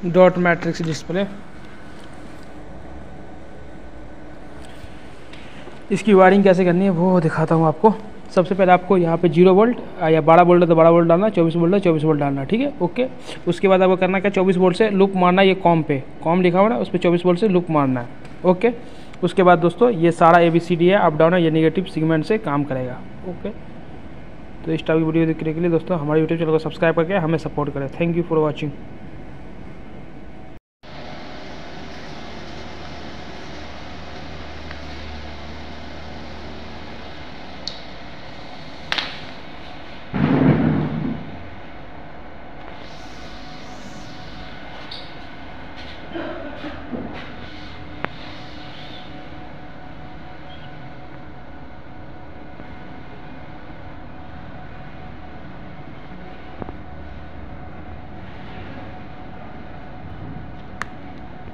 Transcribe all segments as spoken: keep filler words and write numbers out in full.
Dot matrix display. इसकी wiring कैसे करनी है वो दिखाता हूँ आपको। सबसे पहले आपको यहाँ पे जीरो वोल्ट या बारह वोल्ट है तो बारह वोल्ट डालना, चौबीस वोल्ट है चौबीस वोल्ट डालना, ठीक है, ओके। उसके बाद आपको करना क्या, चौबीस वोल्ट से लूप मारना है, ये कॉम पे कॉम लिखा हुआ ना उस पर चौबीस वोल्ट से लूप मारना है, ओके। उसके बाद दोस्तों ये सारा ए बी सी डी है, अप डाउन है, ये नेगेटिव सेगमेंट से काम करेगा, ओके। तो इस टाइप की वीडियो देखने के लिए दोस्तों हमारे यूट्यूब चैनल को सब्सक्राइब करके हमें सपोर्ट करें। Thank you for watching.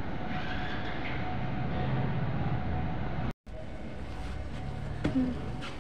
Hmm.